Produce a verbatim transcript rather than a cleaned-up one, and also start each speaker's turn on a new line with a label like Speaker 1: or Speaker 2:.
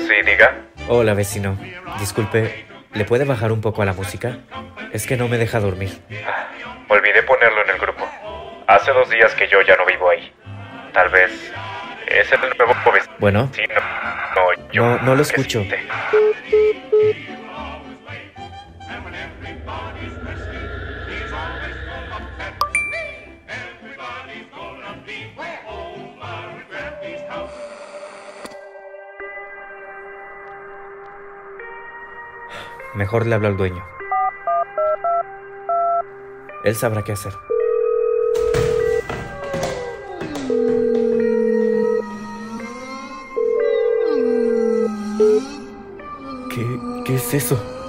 Speaker 1: Sí, diga.
Speaker 2: Hola, vecino. Disculpe, ¿le puede bajar un poco a la música? Es que no me deja dormir.
Speaker 1: Ah, olvidé ponerlo en el grupo. Hace dos días que yo ya no vivo ahí. Tal vez es el nuevo vecino.
Speaker 2: Bueno,
Speaker 1: No, yo
Speaker 2: no, no lo
Speaker 1: que
Speaker 2: escucho.
Speaker 1: existe.
Speaker 2: Mejor le hablo al dueño. Él sabrá qué hacer. ¿Qué, qué es eso?